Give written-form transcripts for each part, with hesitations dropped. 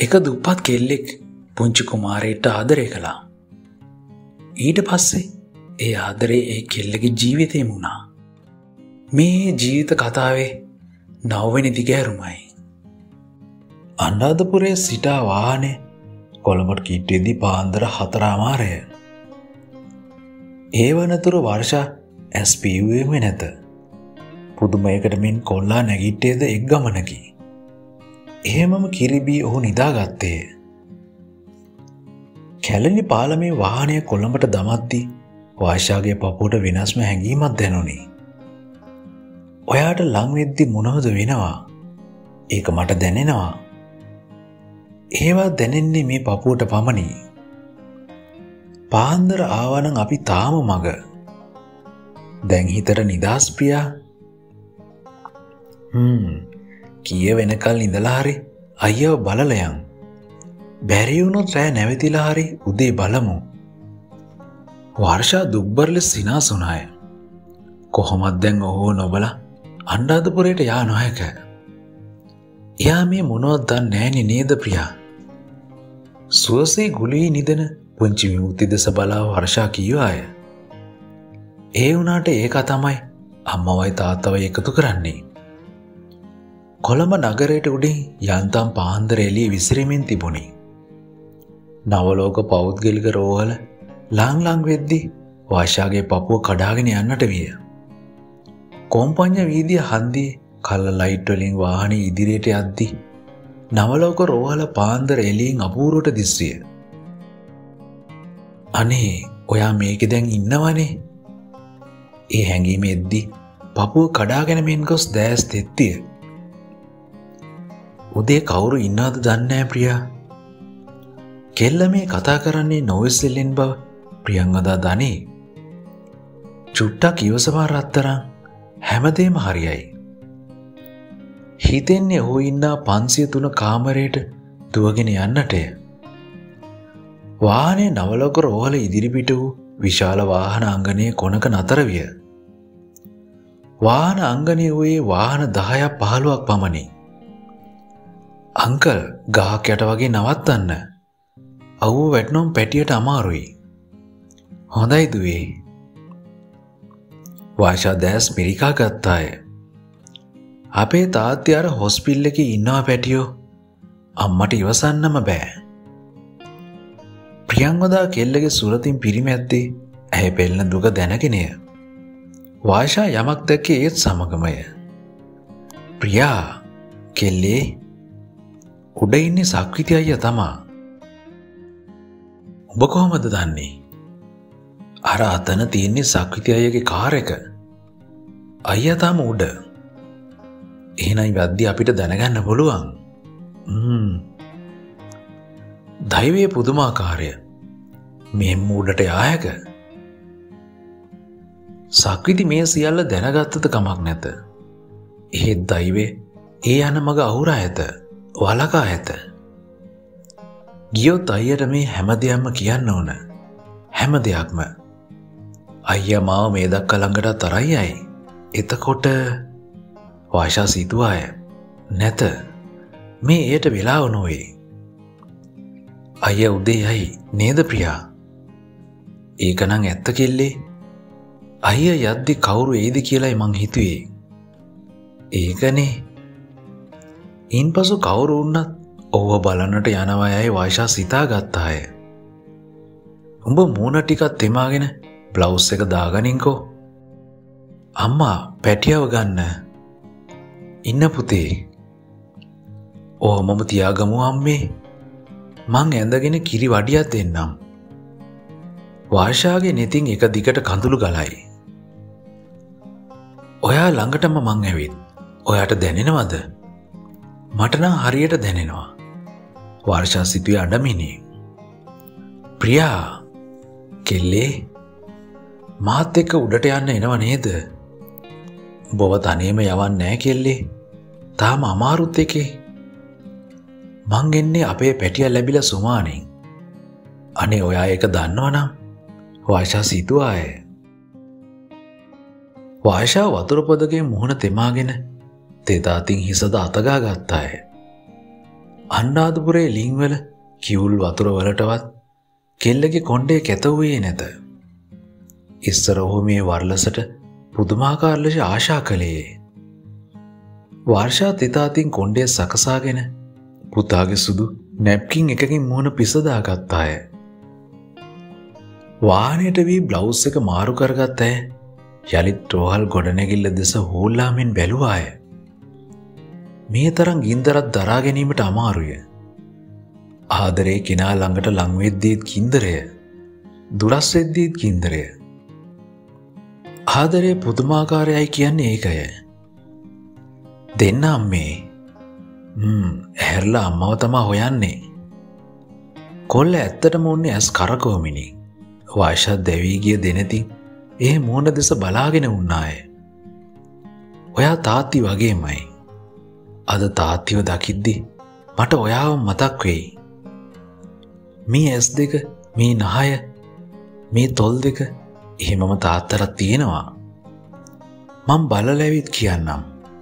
එක දුප්පත් කෙල්ලෙක් පුංචි කුමාරයට ආදරය කළා. ඊට පස්සේ ඒ ආදරේ ඒ කෙල්ලගේ ජීවිතේම වුණා. මේ ජීවිත කතාවේ 9 වෙනි දිගෑරුමයි. අනුරාධපුරයේ සිටා වාහනේ කොළඹට කිට්ටුවේදී පාන්දර 4:00 ඒ වනතුරු වර්ෂා ඇස් පියුවේම නැත. පුදුමයකට මෙන් කොල්ලා නැගිට්ටේද එක් ගමනකි. එහෙමම කිරිබී ඔහු නිදාගත්තේ. කැලණි පාලමේ වාහනය කොළඹට දමද්දී වර්ෂාගේ පපුවට වෙනස්ම හැඟීමක් දැනුනි. ඔයාට ලං වෙද්දි මොනවද වෙනවා? ඒක මට දැනෙනවා. ඒවා දැනෙන්නේ මේ පපුවට පමණි. පාන්දර ආවනම් අපි තාම මග. දැන් හිතට නිදාස් ප්‍රියා. කීය වෙනකල් ඉඳලා හරි අයියව බලලා යන්. බැරි වුණොත් රෑ නැවතිලා හරි උදේ බලමු. වර්ෂා දුක්බර ලෙස සිනාසුනාය. කොහොමද දැන් ඔහුව නොබලා අනුරාධපුරයට යා නොහැක. එයා මේ මොනවද දන්නේ නැණි නේද ප්‍රියා? සුවසේ ගුලී නිදන පුංචි විමුක්ති දෙස බලා වර්ෂා කීවාය. ඒ වුණාට ඒක තමයි අම්මවයි තාත්තවයි එකතු කරන්නේ. කොළඹ නගරයට උඩින් යන්තම් පාන්දර එළිය විසිරෙමින් තිබුණි. නවලෝක පෞද්ගලික රෝහල ලං වෙද්දි වර්ෂාගේ පපුව කඩාගෙන යන්නට විය. කොම්පඤ්ඤ වීදිය හන්දියේ කල්ල ලයිට් වලින් වාහනේ ඉදිරියට යද්දි නවලෝක රෝහල පාන්දර එළියෙන් අපූර්වට දිස්සිය. අනේ ඔයා මේකේ දැන් ඉන්නවනේ. ඒ හැඟීම එද්දි පපුව කඩාගෙන මෙන් ගොස් දැස් තෙත්තිය. උදේ කවුරු ඉන්නවද දන්නේ නැහැ ප්‍රියා. කෙල්ල මේ කතා කරන්නේ නොවිසෙල්ලෙන් බව ප්‍රියංගදා දනී. චුට්ටක් ඉවසපා රත්තරන් හැමදේම හරියයි. හිතෙන්නේ ඔහු ඉන්නා 503 කාමරයට දුවගෙන යන්නටය. වාහනේ නවලෝක රෝහල ඉදිරිපිට වූ විශාල වාහන අංගනයේ කොනක නතර විය. වාහන අංගනයේ වූයේ වාහන 10ක් 15ක් පමණි. අංකල් ගහක් යට වගේ නවත්තන්න. අවුව වැටෙනම් පැටියට අමාරුයි. හොඳයි දුවේ. වර්ෂා දැස් මිරිකා ගත්තාය. අපේ තාත්තේ අර හොස්පිටල් එකේ ඉන්නවා පැටියෝ. අම්මට ඉවසන්නම බෑ. ප්‍රියංවදා කෙල්ලගේ සුරතින් පිරිමැද්දේ ඇහැ පෙළෙන දුක දැනගෙනය. වර්ෂා යමක් දැක්කේ ඒත් සමගමය. ප්‍රියා කෙල්ලේ උඩ ඉන්නේ සක්විති අයියා තමා. ඔබ කොහොමද දන්නේ? අර අතන තියෙන්නේ සක්විති අයියාගේ කාර් එක. අයියා තාම උඩ. එහෙනම් වැද්දි අපිට දැනගන්න පුළුවන්. දෛවයේ පුදුමාකාරය. මෙහෙම උඩට යායක. සක්විති මේ සියල්ල දැනගත්තද කමක් නැත. එහෙත් දෛවයේ ඒ යන මග අහුරා ඇත. වලකා ඇත. ගියොත් අයියට මේ හැම දෙයක්ම කියන්න ඕන. හැම දෙයක්ම. අයියා මාව මේ දක්වා ළඟට තරයියි. එතකොට වර්ෂා සිතුවාය. නැත. මේ එයට වෙලාව නොවේ. අයියා උදේ යයි නේද ප්‍රියා? ඒකනම් ඇත්ත කෙල්ලේ. අයියා යද්දි කවුරු එයිද කියලායි මං හිතුවේ. ඒකනේ. ඉන්පසු කවුරු වුණත් ඔහුව බලන්නට යනවා යයි වර්ෂා සිතාගත්තාය. උඹ මූණ ටිකක් තෙමාගෙන බ්ලවුස් එක දාගනින්කෝ. අම්මා පැටියව ගන්න. ඉන්න පුතේ. ඔහොමම තියාගමු අම්මේ. මං ඇඳගෙන කිරි වඩියක් දෙන්නම්. වර්ෂාගේ නෙතින් එක දිගට කඳුළු ගලයි. ඔයා ළඟටම මං ඇවිත්. ඔයාට දැනෙනවද? මට නම් හරියට දැනෙනවා. වර්ෂා සිතුවේ අඬමිනි. ප්‍රියා කෙල්ලේ මාත් එක්ක උඩට යන්න එනව නේද? ඔබව තනියම යවන්නේ නැහැ කෙල්ලේ. තාම අමාරුත් එකේ. මං එන්නේ අපේ පැටියා ලැබිලා සුමානෙන්. අනේ ඔයා ඒක දන්නවනම් වර්ෂා සිතුවාය. වර්ෂා වතුර පොදගේ මුහුණ තෙමාගෙන තෙතාතින් හිසද අතගා ගත්තාය. අනුරාධපුරේ ලිංවල කිවුල් වතුර වලටවත් කෙල්ලගේ කොණ්ඩේ කැත වූයේ නැත. ඉස්සර ඔහු මේ වර්ලසට පුදුමාකාර ලෙස ආශා කළේ. වර්ෂා තිතාතින් කොණ්ඩේ සකසාගෙන පුතාගේ සුදු නැප්කින් එකකින් මුහුණ පිසදා ගත්තාය. වාහනයට වී බ්ලවුස් එක මාරු කරගත් ඇය යලිත් රෝහල් ගොඩනැගිල්ල දෙස හෝල්ලාමෙන් බැලුවාය. මේ තරම් ගින්දරක් දරා ගැනීමට අමාරුය. ආදරේ කෙනා ළඟට ලං වෙද්දීත් ගින්දරය, දුරස් වෙද්දීත් ගින්දරය. ආදරේ පුදුමාකාරයයි කියන්නේ ඒකය. දෙන්න අම්මේ. ඇහැරලා අම්මව තමා හොයන්නේ. කොල්ල ඇත්තටම උන්නේ ඇස් කරකවමිනි. වයසත් දැවී ගිය දෙනතින් ඒ මූණ දෙස බලාගෙන උන්නාය. ඔයා තාත්ති වගේමයි. අද තාත්තිව දකිද්දි මට ඔයාව මතක් වෙයි. මේ ඇස් දෙක, මේ නහය, මේ තොල් දෙක එහෙමම තාත්තට තියෙනවා. මං බලලැවිත් කියන්නම්.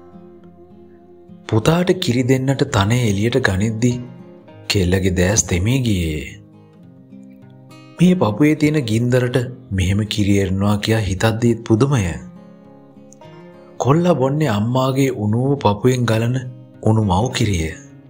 පුතාට කිරි දෙන්නට තනේ එළියට ගනිද්දි කෙල්ලගේ දැස් තෙමී ගියේ. මේ පපුවේ තියෙන ගින්දරට මෙහෙම කිරි එරනවා කියා හිතද්දීත් පුදුමය. කොල්ලා බොන්නේ අම්මාගේ උණුව පපුවෙන් ගලන උණු මව් කිරිය.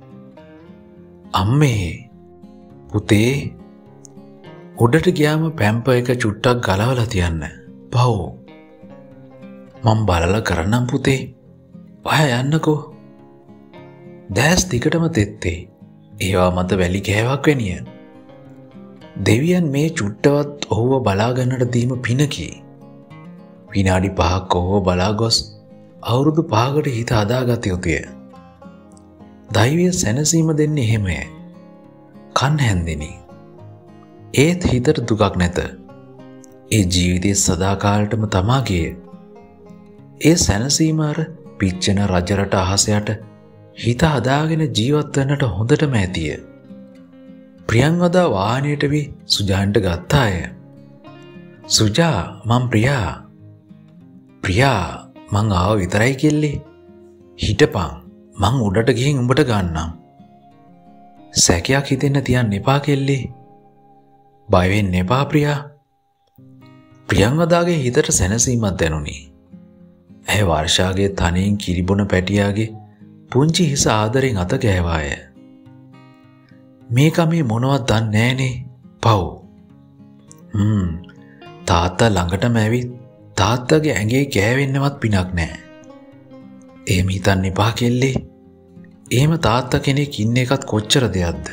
අම්මේ පුතේ උඩට ගියාම පැම්ප එක චුට්ටක් ගලවලා තියන්න. පව්. මම බලලා කරන්නම් පුතේ. ඔයා යන්නකෝ. දැස් දිගටම තෙත්තේ. ඒවා මත වැලි කෑවක් වෙනිය. දෙවියන් මේ චුට්ටවත් ඔහුව බලා ගන්නට දීම පිනකි. විනාඩි 5ක් ඔහුව බලා ගොස් අවුරුදු 5කට හිත හදාගත යුතුය. දෛවීය සැනසීම දෙන්නේ එහෙමයි. කන් හැන්දෙනි. ඒත් හිතට දුකක් නැත. ඒ ජීවිතේ සදාකාලටම තමාගේ. ඒ සැනසීම අර පිච්චෙන රජරට අහසයට හිත හදාගෙන ජීවත් වෙන්නට හොඳටම ඇතිය. ප්‍රියංවදා වාහනයට වී සුජාන්ට ගත්තාය. සුජා මං ප්‍රියා. ප්‍රියා මං ආව විතරයි කෙල්ලේ. හිටපන් මං උඩට ගිහින් උඹට ගන්නම්. සැකයක් හිතෙන්න තියන්න එපා කෙල්ලේ. බය වෙන්න එපා ප්‍රියා. ප්‍රියංවදාගේ හිතට සැනසීමක් දැනුනි. ඇය වර්ෂාගේ තනියෙන් කිරිබොන පැටියාගේ පුංචි හිස ආදරෙන් අත ගෑවාය. මේක මේ මොනවත් දන්නේ නෑනේ. පව්. තාත්තා ළඟටම ඇවිත් තාත්තගේ ඇඟේ ගෑවෙන්නවත් පිනක් නෑ. එහෙම හිතන්න එපා කෙල්ලේ. එහෙම තාත්තා කෙනෙක් ඉන්න එකත් කොච්චර දෙයක්ද?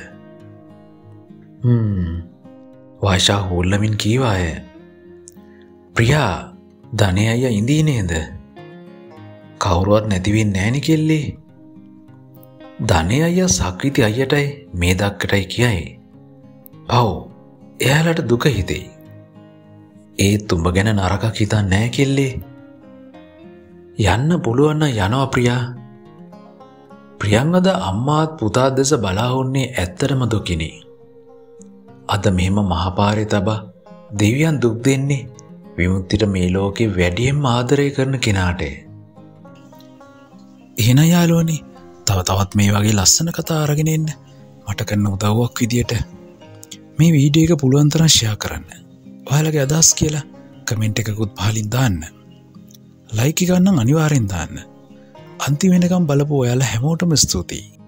වයිෂා හොල්ලමින් කීවාය. ප්‍රියා ධනේ අයියා ඉඳී නේද? කවුරුවත් නැති වෙන්නේ නෑනේ කෙල්ලේ. ධනේ අයියා සක්විති අයියටයි මේ දක්කටයි කියයි. පව්. එයාලට දුක හිතෙයි. ඒත් උඹ ගැන නරකක් හිතන්නේ නෑ කෙල්ලේ. යන්න පුළුවන් නම් යනවා ප්‍රියා. ප්‍රියංවදා අම්මාත් පුතාත් දෙස බලා වුණේ ඇත්තටම දුකිනි. අද මෙහෙම මහපාරේ තබා දෙවියන් දුක් දෙන්නේ විමුක්තිට මේ ලෝකේ වැඩියෙන්ම ආදරය කරන කෙනාට. එහෙනම් යාළුවනේ තවත් මේ වගේ ලස්සන කතා අරගෙන එන්න මට කරන උදව්වක් විදියට මේ වීඩියෝ එක පුළුවන් තරම් ෂෙයා කරන්න. ඔයාලගේ අදහස් කියලා කමෙන්ට් එකකුත් පහලින් දාන්න. ලයික් එක නම් අනිවාර්යෙන් දාන්න. අන්තිම වෙනකම් බලපු ඔයාලා හැමෝටම ස්තුතියි.